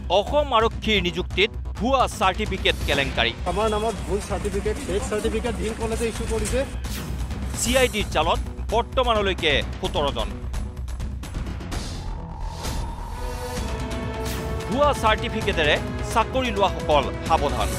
অসম আৰক্ষীৰ নিযুক্তিত ভুৱা চাৰ্টিফিকেট কেলেংকাৰী। আমাৰ নামত ভুল চাৰ্টিফিকেট, ফেক চাৰ্টিফিকেট ধিং কলেজে ইস্যু কৰিছে। CIDৰ জালত বৰ্তমানলৈকে 17 জন। ভুৱা চাৰ্টিফিকেটেৰে চাকৰি লোৱাসকল সাৱধান।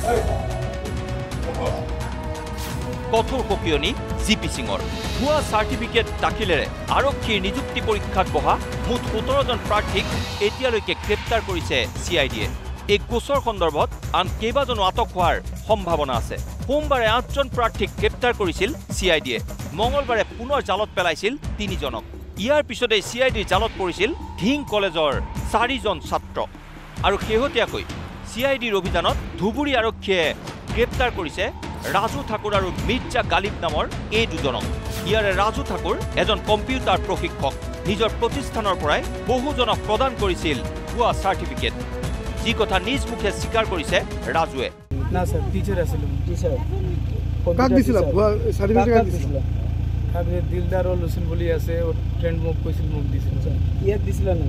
কঠোৰ সকিয়নি GP সিঙৰ। ভুৱা চাৰ্টিফিকেট দাখিলেৰে আৰক্ষীৰ নিযুক্তি পৰীক্ষাত বহা মুঠ 17 জন প্ৰাৰ্থীক এতিয়ালৈকে গ্ৰেপ্তাৰ কৰিছে CIDয়ে। এই গোচৰ সন্দৰ্ভত আন কেইবাজনো আটক হোৱাৰ সম্ভাৱনা আছে। সোমবাৰে 8 জন প্ৰাৰ্থীক গ্ৰেপ্তাৰ কৰিছিল CIDয়ে। মঙলবাৰে পুনৰ জালত পেলাইছিল 3 জনক। ইয়াৰ পিছতে CIDৰ জালত পৰিছিল ধিং কলেজৰ 4 জন ছাত্ৰ। আৰু শেহতীয়াকৈ CIDৰ অভিযানত ধুবুৰী আৰক্ষীয়ে গ্ৰেপ্তাৰ কৰিছে ৰাজু ঠাকুৰ আৰু মিৰ্জা গালিব নামৰ এই দুজনক। ইয়াৰে ৰাজু ঠাকুৰ এজন কম্পিউটাৰ প্ৰশিক্ষক। নিজৰ প্ৰতিষ্ঠানৰ পৰাই বহুজনক প্ৰদান কৰিছিল ভুৱা চাৰ্টিফিকেট, যি কথা নিজ মুখে স্বীকাৰ কৰিছে ৰাজুৱে। না স্যার, টিচার আছিল। টিচার কাক দিছিল ভুৱা চাৰ্টিফিকেট কাক দিছিল? কাকে দিলদার ও লুসিন বলি আছে, ও ফ্রেন্ড মোক কৈছিল, মোক দিছিল। ইয়াত দিছিল না?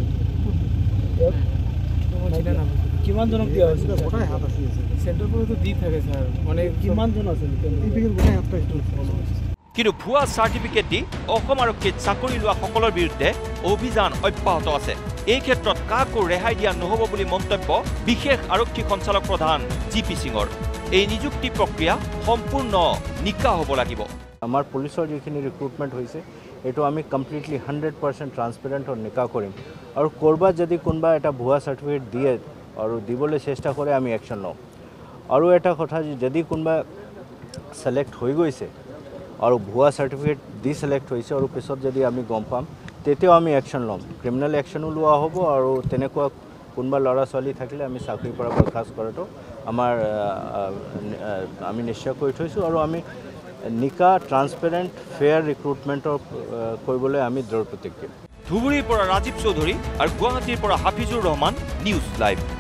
কিমান জনক দিয়া হৈছিল? গোটাই হাত আছে। সেন্টার পৰা তো দি থাকে স্যার, মানে কিমান জন আছিল? টিপিক্যাল গোটাই হাত আছে। কিন্তু ভুৱা চাৰ্টিফিকেট দি অসম আৰক্ষীত চাকৰি লোৱাসকলৰ বিৰুদ্ধে অভিযান অব্যাহত আছে। এই ক্ষেত্ৰত কাকো ৰেহাই দিয়া নহ'ব বুলি মন্তব্য বিশেষ আৰক্ষী সঞ্চালক প্ৰধান GP সিঙৰ। এই নিযুক্তি প্ৰক্ৰিয়া সম্পূৰ্ণ নিকা হ'ব লাগিব। আমাৰ পুলিচৰ যিখিনি ৰিক্ৰুটমেণ্ট হৈছে এইটো আমি কমপ্লিটলি 100% ট্ৰান্সপেৰেণ্ট আৰু নিকা কৰিম। আৰু ক'ৰবাত যদি কোনোবা এটা ভুৱা চাৰ্টিফিকেট দিয়ে আৰু দিবলৈ চেষ্টা কৰে আমি একশ্যন লওঁ। আৰু এটা কথা, যদি কোনোবা ছিলেক্ট হৈ গৈছে আৰু ভুৱা চাৰ্টিফিকেট দি ছিলেক্ট হৈছে আৰু পিছত যদি আমি গম পাম, তেতিয়াও আমি একশ্যন ল'ম। ক্ৰিমিনেল একশ্যনো লোৱা হ'ব। আৰু তেনেকুৱা কোনোবা ল'ৰা ছোৱালী থাকিলে আমি চাকৰিৰ পৰা বৰখাস্ত কৰাটো আমি নিশ্চয় কৰি থৈছোঁ। আৰু আমি নিকা ট্ৰান্সপেৰেণ্ট ফেয়াৰ ৰিক্ৰুটমেণ্টৰ কৰিবলৈ আমি দৃঢ় প্ৰতিজ্ঞ। ধুবুৰীৰ পৰা ৰাজীৱ চৌধুৰী আৰু গুৱাহাটীৰ পৰা হাফিজুৰ ৰহমান, নিউজ লাইভ।